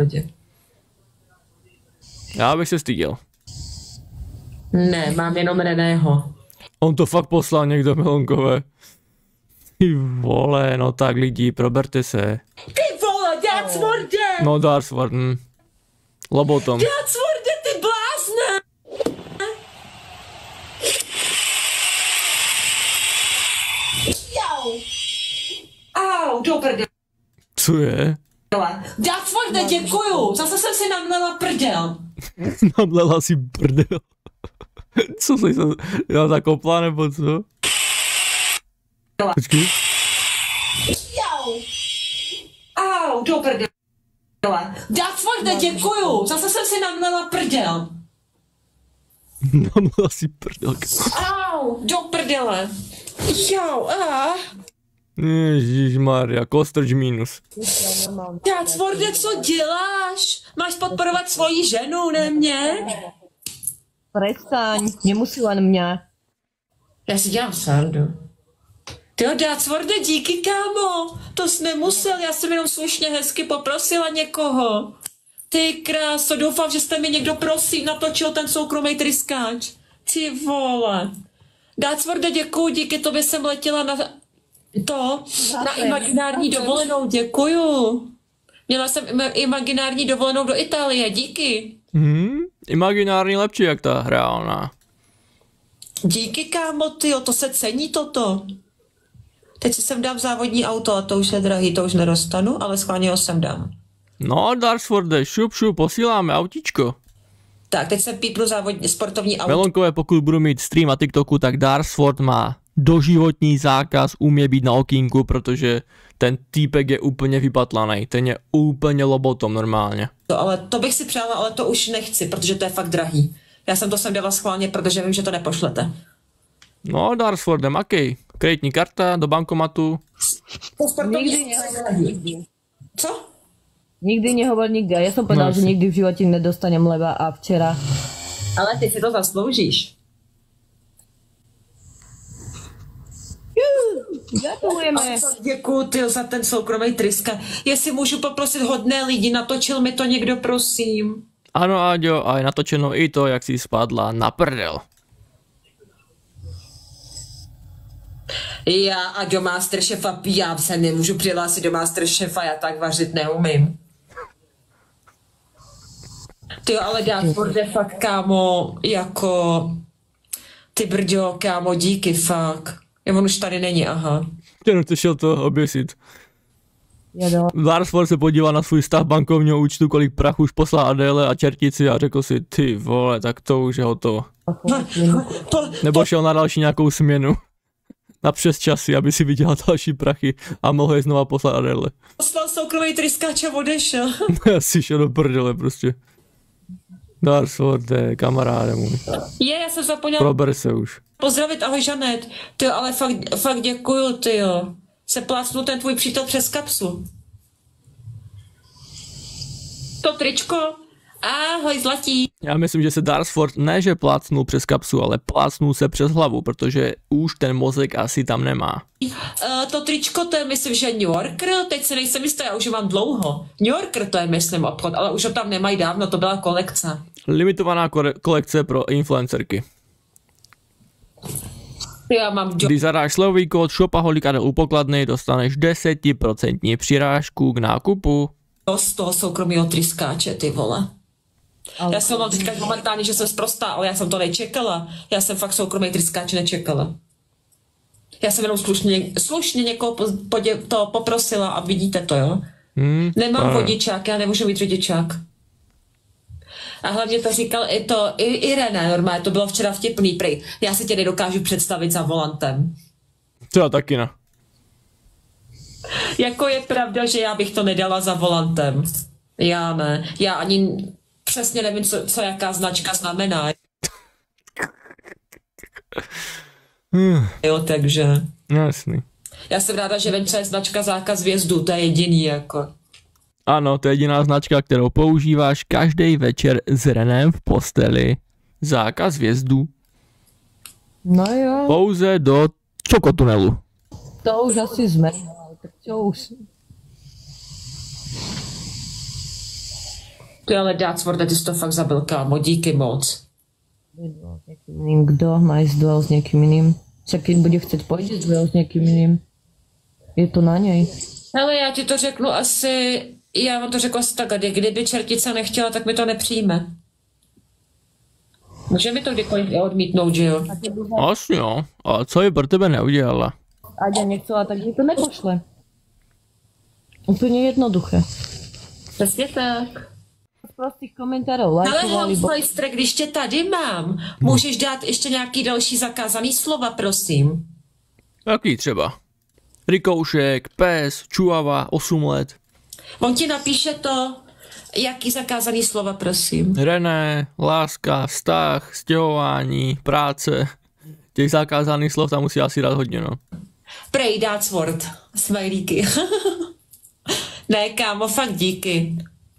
Já bych se styděl. Ne, mám jenom Reného. On to fakt poslal někdo, Melonkové. Ty vole, no tak lidi, proberte se. Ty vole, Darksworde! No Darksword, Lobotom. Darksworde, ty blázne! Jau! Au, do prdele. Co je? Darksworde, děkuju! Zase jsem si namlela prdel. Namlela si prdel. Co jsi se... Já zakopla nebo co? Počkej. Jau! Au, do prdele. Darksworde, děkuju! Zase jsem si namlela prdel. Namlela si prdel. Au, do prdele. Jau, Ježišmarja, kostrč minus. Darksworde, co děláš? Máš podporovat svoji ženu, ne mě? Prestaň, nemusí len mě. Já si dělám srandu. Tyjo, Darksworde, díky, kámo. To jsi nemusel, já jsem jenom slušně hezky poprosila někoho. Ty kráso, doufám, že jste mi někdo prosím natočil ten soukromý tryskáč. Ty vole. Darksworde, děkuju, díky tobě jsem letěla na imaginární dovolenou, děkuju. Měla jsem imaginární dovolenou do Itálie, díky. Imaginární lepší jak ta reálná. Díky, kámo, tyjo, to se cení toto. Teď si sem dám závodní auto a to už je drahý, to už nedostanu, ale schválně ho sem dám. No, Darksworde, šup, posíláme autíčko. Tak, teď jsem pípnu závodní sportovní auto. Melonkové, pokud budu mít stream na TikToku, tak Darksword má doživotní zákaz, umí být na okýnku, protože ten týpek je úplně vypatlaný, ten je úplně lobotom normálně. Ale to bych si přála, ale to už nechci, protože to je fakt drahý. Já jsem to sem dala schválně, protože vím, že to nepošlete. No, Darksworde, makej. Kreditní karta do bankomatu. Nikdy nehovor nikdy. Co? Nikdy nehovor nikdy. A ja som povedal, že nikdy v živote nedostanem leva a včera. Ale ty si to zasloužíš. Gratulujeme. Děkuju, ty, za ten soukromý tryska. Jestli můžu poprosit hodné lidi, natočil mi to někdo, prosím. Ano, Aďo, a je natočeno i to, jak si spadla na prdel. Já a do Masterchefa, já se nemůžu přihlásit do Masterchefa, já tak vařit neumím. Ty ale Darksworde, fakt, kámo, jako... Ty brďo, kámo, díky, fakt. On už tady není, aha. Jenom to šel to oběsit. Darksword se podíval na svůj stav bankovního účtu, kolik prachu už poslal Adéle a čertici a řekl si, ty vole, tak to už je hotovo. Nebo šel na další nějakou směnu. Na přes časy, aby si vydělal další prachy a mohl je znova poslat Adéle. Poslal soukromý tryskáč a odešel. Já si šel do prdele prostě. Darksworde, kamaráde můj. Já jsem zapomněla. Prober se už. Pozdravit, ahoj Žanet. Tyjo, ale fakt děkuju, tyjo. Se plácnu ten tvůj přítel přes kapsu. To tričko. Ahoj zlatí. Já myslím, že se Darksword ne, že plácnul přes kapsu, ale plácnul se přes hlavu, protože už ten mozek asi tam nemá. To tričko, to je myslím, že New Yorker, teď se nejsem jistá, já už ho mám dlouho. New Yorker to je myslím obchod, ale už ho tam nemají dávno, to byla kolekce. Limitovaná kolekce pro influencerky. Já mám Když zadáš slový kód Shopaholic a u pokladny, dostaneš 10% přirážku k nákupu. Z toho soukromého tryskáče, ty vole. Já jsem mám teďka momentálně, že jsem sprostá, ale já jsem to nečekala. Já jsem fakt soukromý tryskáč nečekala. Já jsem jenom slušně někoho to poprosila a vidíte to, jo? Nemám vodičák, já nemůžu mít řidičák. A hlavně to říkal i René, normálně, to bylo včera vtipný, prej. Já si tě nedokážu představit za volantem. To já taky ne. Jako je pravda, že já bych to nedala za volantem. Já ne. Já ani přesně nevím, co jaká značka znamená. Jo, takže... Jasný. Já jsem ráda, že venča je značka zákaz vjezdu, to je jediný, jako. Ano, to je jediná značka, kterou používáš každý večer s Renem v posteli. Zákaz vjezdu. No jo. Pouze do čokotunelu. To už asi jsme, tak čo už. Ty ale Dácvorda, ty jsi to fakt zabil, kámo, díky moc. Kdo má ísť duel s někým jiným? Však keď bude chceť pojít duel s někým jiným. Je to na něj. Hele, já ti to řeknu asi, já vám to řekla asi tak, kdyby čertica nechtěla, tak mi to nepřijme. Může mi to kdykoliv odmítnout, že jo? Asi jo, ale co by pro tebe neudělala? Aďa nechcela, tak mi to nepošle. Úplně jednoduché. Přesně tak. Z prostých komentárov Ale lajkovali. Hausmeister, když tě tady mám, můžeš dát ještě nějaký další zakázaný slova, prosím. Jaký třeba? Rikoušek, pes, čuava, 8 let. On ti napíše to, jaký zakázaný slova, prosím. René, láska, vztah, stěhování, práce. Těch zakázaných slov tam musí asi dát hodně, no. Prej, Dácvord. Smajlíky. Ne, kámo, fakt díky.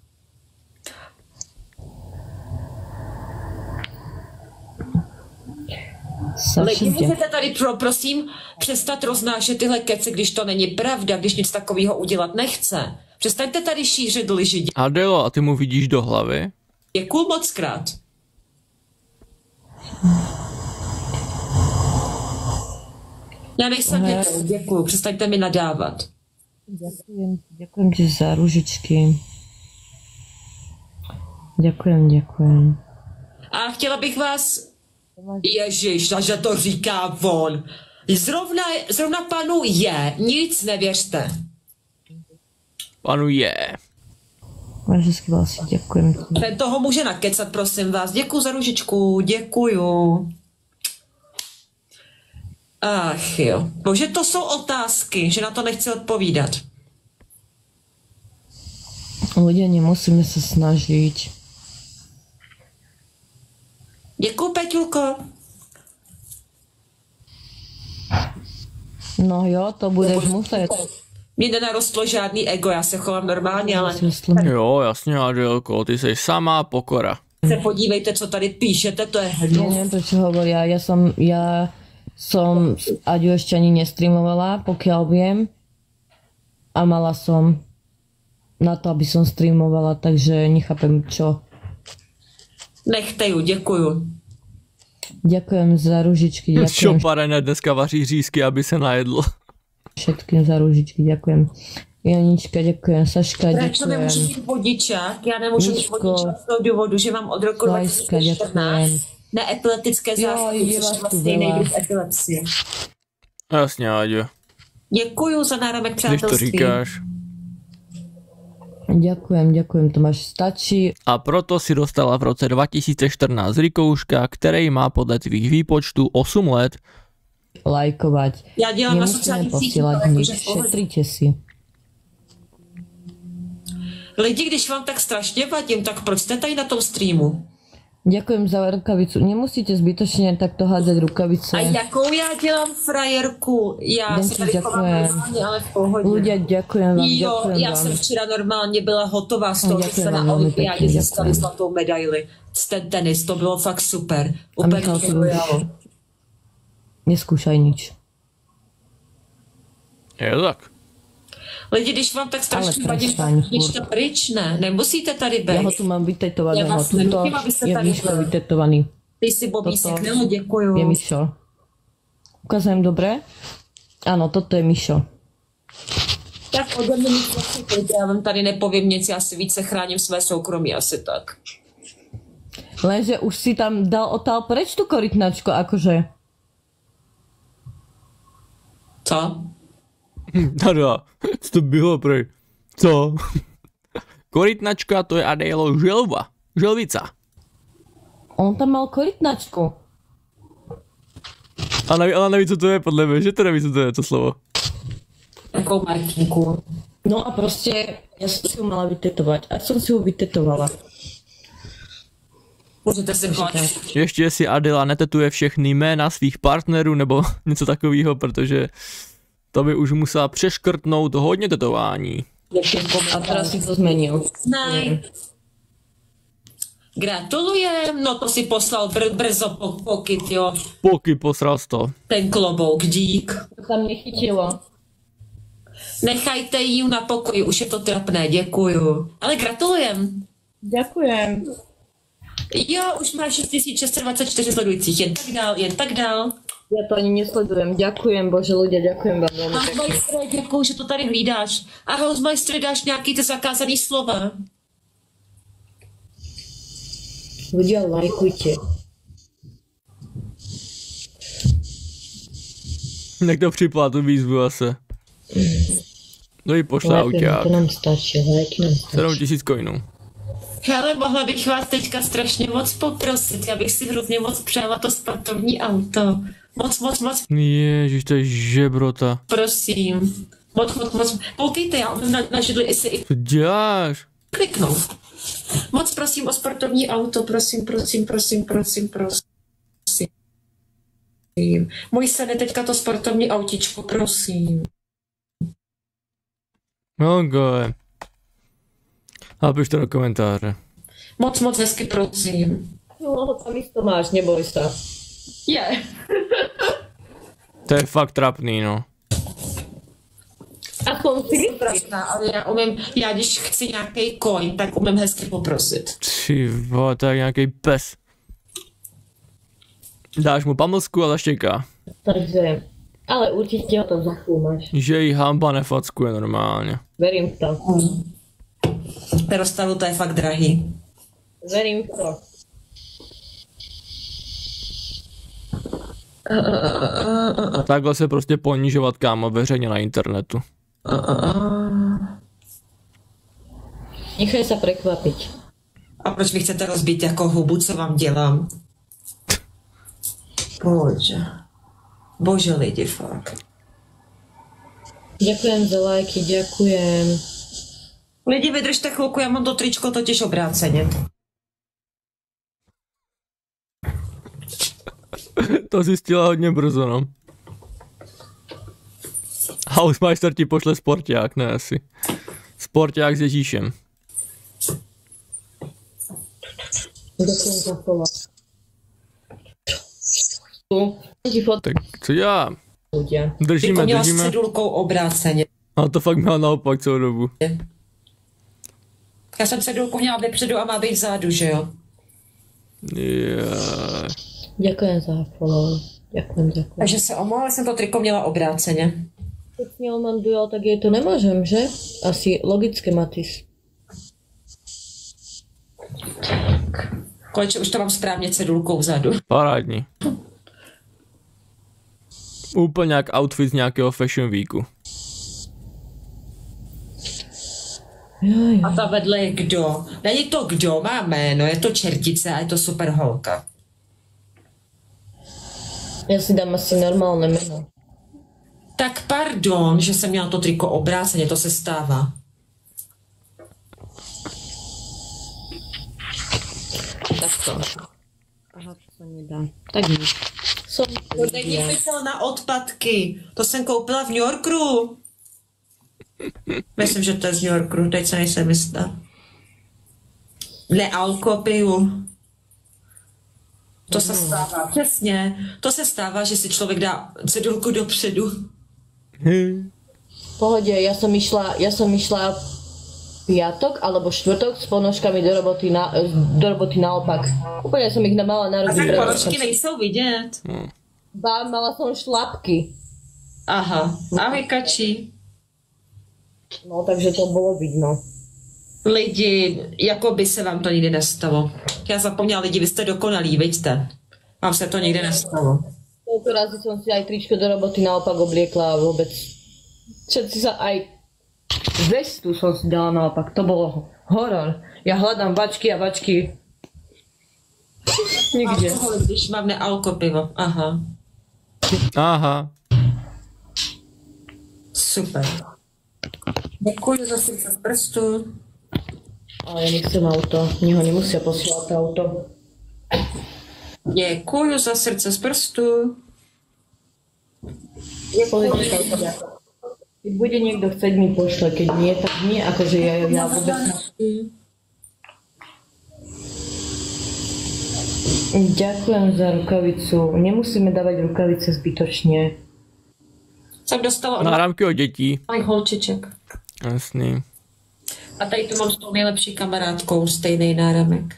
Lidi, můžete tady prosím přestat roznášet tyhle keci, když to není pravda, když nic takového udělat nechce. Přestaňte tady šířit lži. Adelo, a ty mu vidíš do hlavy? Děkuju moc krát. Já nejsem děkuju, přestaňte mi nadávat. Ďakujem ti za ružičky. Ďakujem. A chtěla bych vás... Ježiš, že to říká on. Zrovna panu je, nic nevěřte. Panu je. Vážesky vlastně, děkujem. Ten toho může nakecat, prosím vás. Děkuju za ružičku, děkuju. Ach jo. Bože, to jsou otázky, že na to nechci odpovídat. Lidé, nemusíme se snažit. Děkuju, Peťulko. No jo, to budeš muset. Mně nenarostlo žádný ego, já se chovám normálně, ale... Jo, jasně, Adelko, ty jsi samá pokora. Se podívejte, co tady píšete, to je hnus. Ja neviem, prečo hovoria. Ja som Aďu ešte ani nestreamovala, pokiaľ viem. A mala som na to, aby som streamovala, takže nechápem čo. Nechte ju, děkuju. Ďakujem za ružičky, ďakujem Šoparené dneska vaří řízky, aby se najedl. všetkým za ružičky, ďakujem. Janička, ďakujem, Saška, ďakujem. Proč nemůžu mít vodičák? Já nemůžu mít vodičák z toho důvodu, že mám od roku Lajska, 2014 neepileptické záchvaty, což je vlastně jiný druh epilepsie. Jasně, Aďo. Děkuju za náromek Když přátelství. to říkáš. Ďakujem, to máš stačí. A proto si dostala v roce 2014 Rikouška, který má podle tvých výpočtů 8 let. Lajkovať. Já dělám na Nemusíme sociálních sítích, posílať ale nič, jakože v pohodě. šetrite si. Lidi, když vám tak strašně vadím, tak proč jste tady na tom streamu? Ďakujem za rukavicu. Nemusíte zbytočne takto hádzať rukavice. A jakou já dělám frajerku? Já Den si ti tady chovám ďakujem. normálně, ale v pohodě. Ľudia, ďakujem vám, Jo, ďakujem já vám. jsem včera normálně byla hotová z toho, že Ďakujem jste vám na veľmi olympiádě pekne, získali ďakujem. zlatou medaili. Ten tenis, to bylo fakt super. A Úplně Michal, mě si dojalo. neskúšaj nič. Je to tak. Lidi, když vám tak strašně Ale vadím, prestaň, ničte pryč, ne? Nemusíte tady být. Ja ho tu mám vytetovaného. Ja vás Tuto nenutím, aby ste je tady Mišo boli. vytetovaný. Ty si Bobísek, Toto no děkuju. je Mišo. Ukazujem dobre? Áno, toto je Mišo. Tak ode mě nic nechcete, já vám tady nepovím nic, já si více chráním své soukromí, asi tak. Lenže už si tam dal otál preč tú korytnačku, akože. Co? Tada, co to bylo prej? Co? Korytnačka, to je Adélo želva. Želvica. On tam mal korytnačku. Ale neví, co to je, podle mě, že to neví, co to je, to slovo. Jakou Martinku? No a proste, ja som si ho mala vytetovať. A som si ho vytetovala. Můžete si chovat. Ještě si Adela netetuje všechny jména svých partnerů nebo něco takového, protože to by už musela přeškrtnout hodně tetování. A teraz si to zmenil. Gratulujem, no to si poslal brzo pokyt, jo. Poky posral jsi to. Ten klobouk, dík. To tam nechytilo. Nechajte ji na pokoji, už je to trapné, děkuju. Ale gratulujem. Ďakujem. Jo, už máš 6624 sledujících, jen tak dál, jen tak dál. Ja to ani nesledujem. Ďakujem, bože ľudia, ďakujem vám veľmi pekne. Hausmajstre, děkuju, že to tady hlídáš. A Hausmajstre, dáš nějaký ty zakázaný slova. Ľudia, lajkujte. Jak to připla tu výzvu zase. No i pošle auťák. To nám stačí, lajky nám stačí. 7000 coinů. Hele, mohla bych vás teďka strašně moc poprosit, já bych si hrozně moc přála to sportovní auto. Moc, Ježiš, to je žebrota. prosím. Moc. Poukejte, já umím na židli i si Co děláš? kliknout. Moc prosím o sportovní auto, prosím. Můj sen je teďka to sportovní autičko, prosím. Ok. Napiš to do komentáře. Moc hezky, prosím. No, tam isto máš, neboj sa. Je. To je fakt trapný, no. Aspoň si Krásná, ale já když chci nějaký coin, tak umím hezky poprosit. Ty vole, to je nějaký pes. Dáš mu pamlsku a zaštěká. Takže, ale určite ho tam zachúmaš. Že jí hamba nefackuje normálně. Verím v to. Perostavu to je fakt drahý. Verím v to. Takhle se prostě ponižovat, kámo, veřejně na internetu. Nechaj sa prekvapiť. A proč mi chcete rozbít jako hubu, co vám dělám? Bože lidi, fakt. Ďakujem za lajky, ďakujem. Lidi, vydržte chvilku, já mám to tričko totiž obráceně. To zjistila hodně brzo, no. Hausmeister ti pošle sporták, ne asi. Sporták s Ježíšem. Ďakujem za slova. Tak co dělám? Ty to měla s Držíme. cedulkou obráceně. A to fakt měla naopak celou dobu. Já jsem cedulku měla vepředu a má být vzadu, že jo? Yeah. Ďakujem za follow. Ďakujem. Takže se omlouvám, jsem to triko měla obráceně. Keď s ňou mám duel, tak jej to nemôžem, že? Asi logické, Matis. Konečně už to mám správně cedulkou vzadu. Parádní. Úplně jak outfit z nějakého fashion weeku. A ta vedle je kdo? Není to kdo, má jméno, je to čertice a je to super holka. Ja si dám asi normálne meno. Tak pardon, že jsem měla to triko obráceně, to se stává. Tak to. Aha, to sa nedá. Tak nič. Som... To není mysl na odpadky. To jsem koupila v New Yorku. Myslím, že to je z New Yorku, teď se nejsem jistá. Ne, alkopiju. To se stává, přesně. To se stává, že si člověk dá cedulku dopředu. V pohode, ja som išla piatok alebo štvrtok s ponožkami do roboty naopak. Úplne som ich mala na A ruky. tak ponožky nejsou vidět. Ba, mala som šlapky. Aha, ahoj kači. No, takže to bolo vidno. Lidi, jako by se vám to nikdy nestalo. Já zapomněla, lidi, vy jste dokonalí, vidíte. Vám se to nikdy nestalo. Toľko razy som si aj tričko do roboty naopak obliekla a vôbec. Všetci sa aj vestu som si dala naopak. To bolo horor. Ja hľadám bačky a bačky. Nikde. Alkohol, když mám nealkopivo. Aha. Aha. Super. Děkuji za si z prstu. Ale ja nechcem auto. Mne ho nemusia posielať auto. Děkuji za srdce z prstu. Keď bude niekto chceť, mi pošle, keď nie, tak nie, akože ja vôbec... Ďakujem za rukavicu. Nemusíme dávať rukavice zbytočne. Jsem dostala od Náramky od dětí. malých holčiček. Jasný. A tady tu mám s tou nejlepší kamarádkou stejný náramek.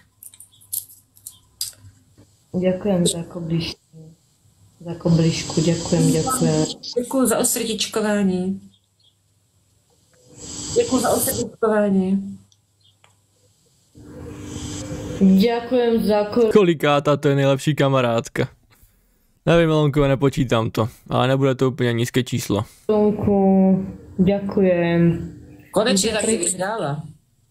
Ďakujem za koblišku. Za koblišku, ďakujem. Děkuju za osrdíčkování. Děkuju za osrdíčkování. Ďakujem za Kolikáta, to je nejlepší kamarádka. Nevím, Melonkové, nepočítám to, ale nebude to úplně nízké číslo. korunku. Ďakujem. Konečně taky vyhrála.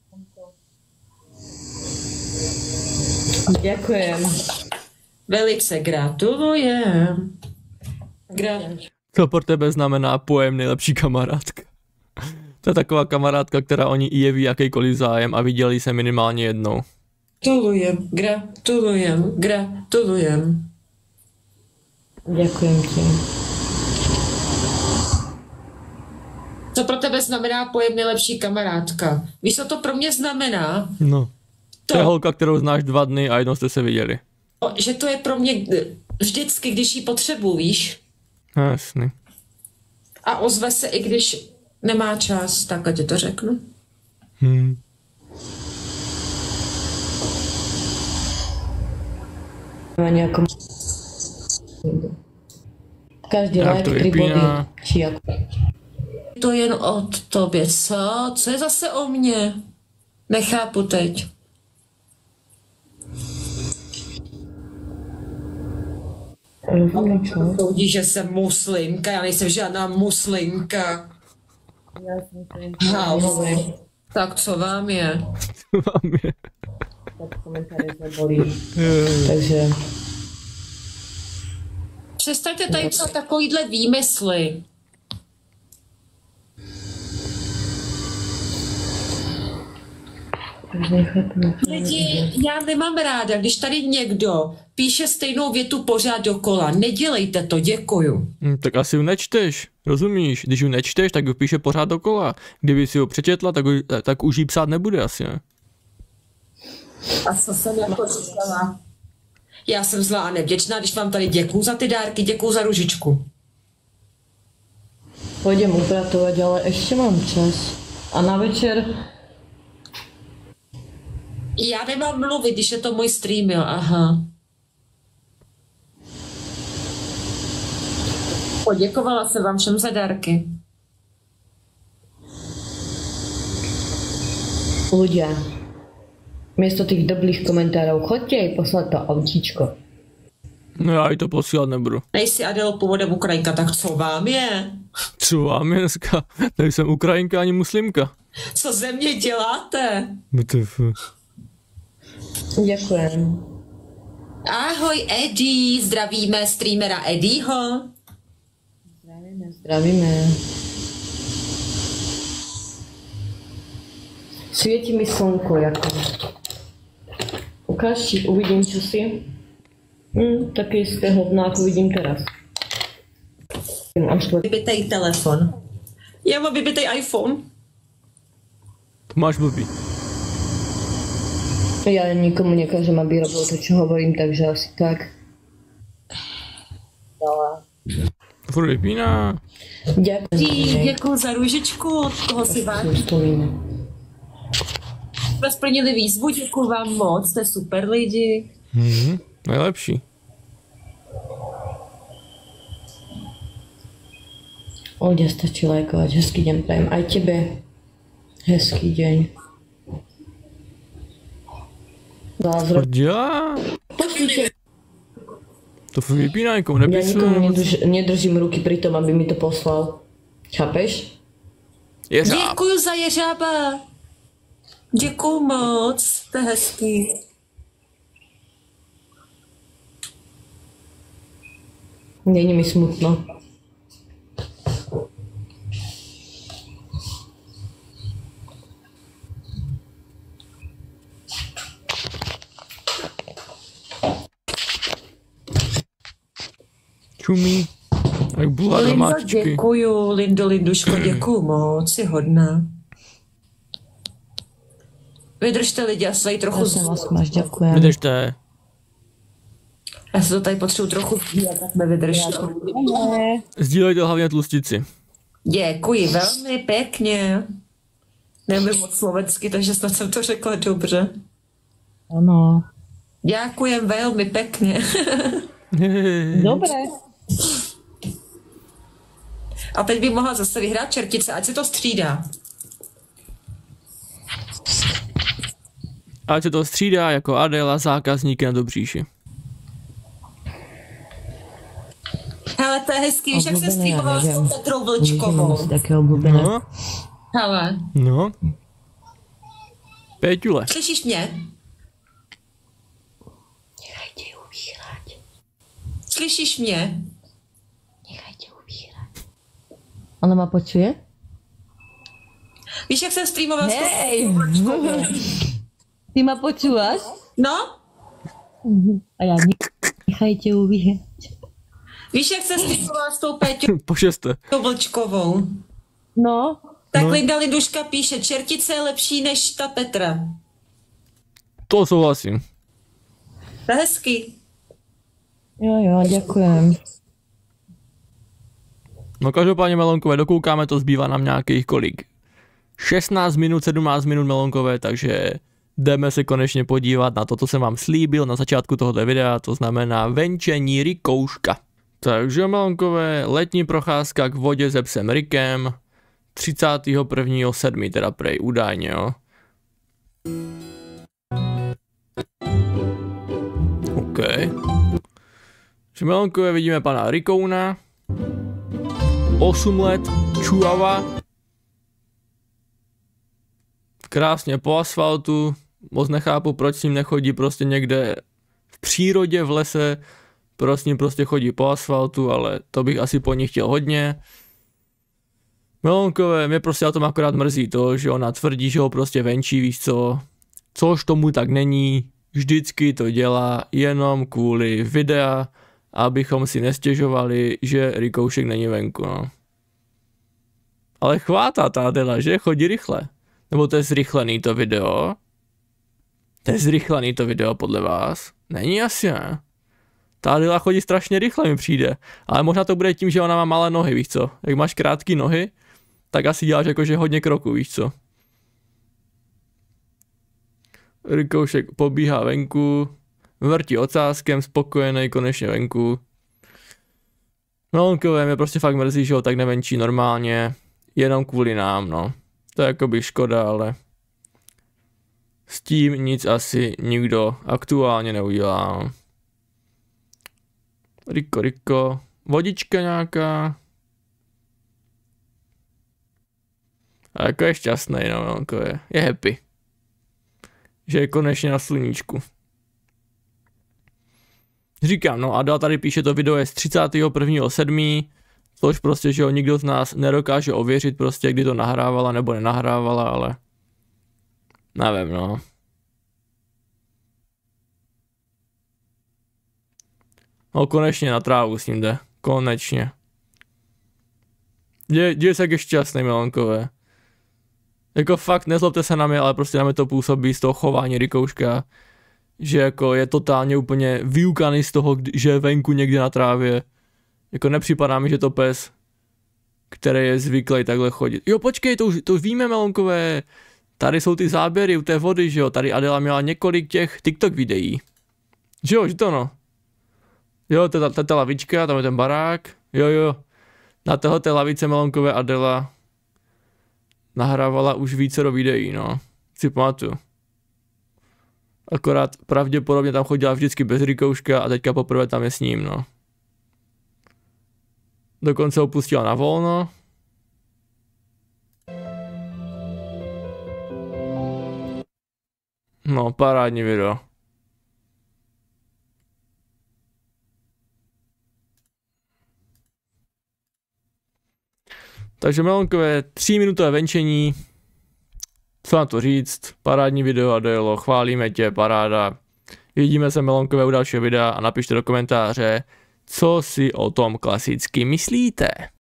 Ďakujem. Velice gratulujem. To pro tebe znamená pojem nejlepší kamarádka. To je taková kamarádka, která o ní i jeví jakýkoliv zájem a viděli se minimálně jednou. Gratulujem. Ďakujem ti. Co pro tebe znamená pojem nejlepší kamarádka? Víš, co to pro mě znamená? No. To je holka, kterou znáš 2 dny a jednou jste se viděli. Že to je pro mě vždycky, když ji potřebuji, víš? Jasný. A ozve se, i když nemá čas, tak ti to řeknu. Nejakom... Každý Jak like to 3 body. vypíná? Či jak? To jen od tobě, co? Co je zase o mně? Nechápu teď. Rozumím, čo? Soudí, že jsem muslimka, já nejsem žádná muslimka. Ja som to jen House. Tak co vám je? Mám je. tak komentáře neboli. Takže... Přestaňte tady psát takovýhle výmysly. Lidi, já nemám ráda, když tady někdo píše stejnou větu pořád dokola. Nedělejte to, děkuju. Tak asi ju nečteš, rozumíš? Když ju nečteš, tak ju píše pořád dokola. Kdyby si ho přečetla, tak už jí psát nebude asi, ne? A co jsem jako říkala? Já jsem zlá a nevděčná, když vám tady děkuju za ty dárky, děkuju za ružičku. Pôjdem upratovať, ale ešte mám čas. A na večer... Já nemám mluvit, když je to můj stream, jo, aha. Poděkovala jsem vám všem za dárky. Ľudia, miesto tých dobrých komentárov, chodte jej poslať to autíčko. No já jí to posílat nebudu. Nejsi Adelo původem Ukrajinka, tak co vám je? Co vám je dneska? Nejsem Ukrajinka ani muslimka. Co ze mě děláte? BTF. Ďakujem. Ahoj Eddie, zdravíme streamera Eddieho. Zdravíme. Svieti mi slnko, jako. Ukáž, uvidím, čo si. Taký z toho hovna, ako vidím teraz. Vybitej telefon. Já mám vybitej iPhone. To máš blbý. Ja nikomu nekážem, aby robil to, čo hovorím, takže asi tak. Furt vypíná. Ďakujem. Děkuju za růžičku, toho si vážím. Jsme splnili výzvu, děkuju vám moc, jste super lidi. Najlepší. Olďa, stačí lajkovať. Hezký deň prajem aj tebe. Hezký deň. Co dělá? To furt vypíná, nikomu Ja nepisuje. nikomu nedržím ruky pri tom, aby mi to poslal. Chápeš? Jeřáb. Děkuju za jeřába. Děkuju moc, to je hezký. Není mi smutno. Čumí. Tak byla Lindo, domáčičky. děkuju, Linduško, děkuju moc, jsi hodná. Vydržte lidi, já se tady trochu... Prosím vás, máš, děkujem. Vydržte. Já se to tady potřebuji trochu sdílet, tak mi vydržte. Sdílejte hlavně tlustici. Děkuji velmi pěkně. Nevím moc slovensky, takže snad jsem to řekla dobře. Ano. Děkujem velmi pěkně. Dobré. A teď bych mohla zase vyhrát čertice, ať se to střídá. Ať se to střídá jako Adela, zákazníky na Dobříši. Hele, to je hezký, víš, jak se stříkovala s tou Petrou Vlčkovou. Také oblíbené. No, Hele, no. Péťule. slyšíš mě? Nechajte ju vyhrať. Slyšíš mě? Nechajte ju vyhrať. Ona ma počuje? Víš, jak jsem streamovala s tou Hej! Petrou Vlčkovou? Ty ma počúvaš? No? A ja nechajte ju vyhrať. Víš, jak jsem streamovala s tou Peťou Po šesté. Vlčkovou? No, Tak No. Linduška píše, čertice je lepší než ta Petra. To souhlasím. To je hezký. jo, ďakujem. No každopádně melonkové, dokoukáme to, zbývá nám nějakých kolik? 16 minut, 17 minut melonkové, takže jdeme se konečně podívat na to, co jsem vám slíbil na začátku tohoto videa, to znamená venčení Rikouška. Takže melonkové, letní procházka k vodě se psem Rikem, 31.7. teda prej, údajně, jo. OK. Takže melonkové vidíme pana Rikouna, 8 let, Čuava, krásně po asfaltu, moc nechápu, proč s ním nechodí prostě někde v přírodě, v lese, proč s ním prostě chodí po asfaltu, ale to bych asi po ní chtěl hodně. Melonkové, mě prostě na tom akorát mrzí to, že ona tvrdí, že ho prostě venčí, víš co, což tomu tak není, vždycky to dělá jenom kvůli videa, abychom si nestěžovali, že Rikoušek není venku, no. Ale chvátá ta Adela, že chodí rychle. Nebo to je zrychlený to video? To je zrychlený to video podle vás? Není asi, ne? Ta Adela chodí strašně rychle, mi přijde. Ale možná to bude tím, že ona má malé nohy, víš co? Jak máš krátké nohy, tak asi děláš jakože hodně kroků, víš co? Rikoušek pobíhá venku, vrtí ocáskem, spokojený, konečně venku. Melonkové mě prostě fakt mrzí, že ho tak nevenčí normálně, jenom kvůli nám, no. To je jakoby škoda, ale s tím nic asi nikdo aktuálně neudělá, no. Riko, vodička nějaká. A jako je šťastný, no, melonkové, je happy. Že je konečně na sluníčku. Říkám, no Adela tady píše, to video je z 31.7., což prostě, že ho nikdo z nás nedokáže ověřit prostě, kdy to nahrávala nebo nenahrávala, ale nevím, no. No konečně na trávu s ním jde, konečně. Děje se jak je šťastný, melonkové. Jako fakt, nezlobte se na mě, ale prostě na mě to působí z toho chování Rikouška, že jako je totálně úplně vyukaný z toho, že je venku někde na trávě. Jako nepřipadá mi, že to pes, který je zvyklý takhle chodit. Jo, počkej, to už víme, melonkové. Tady jsou ty záběry u té vody, že jo. Tady Adela měla několik těch TikTok videí. Že jo, že to no. Jo, to je ta lavička, tam je ten barák. Jo. Na téhleté lavice melonkové Adela nahrávala už vícero videí, no. Si pamatuju. Akorát pravděpodobně tam chodila vždycky bez Rikouška a teďka poprvé tam je s ním, no. Dokonce ho pustila na volno. No, parádní video. Takže melonkové 3minutové venčení. Co na to říct? Parádní video, Adelo, chválíme tě, paráda. Vidíme se, melonkové, u dalšího videa a napište do komentáře, Co si o tom klasicky myslíte?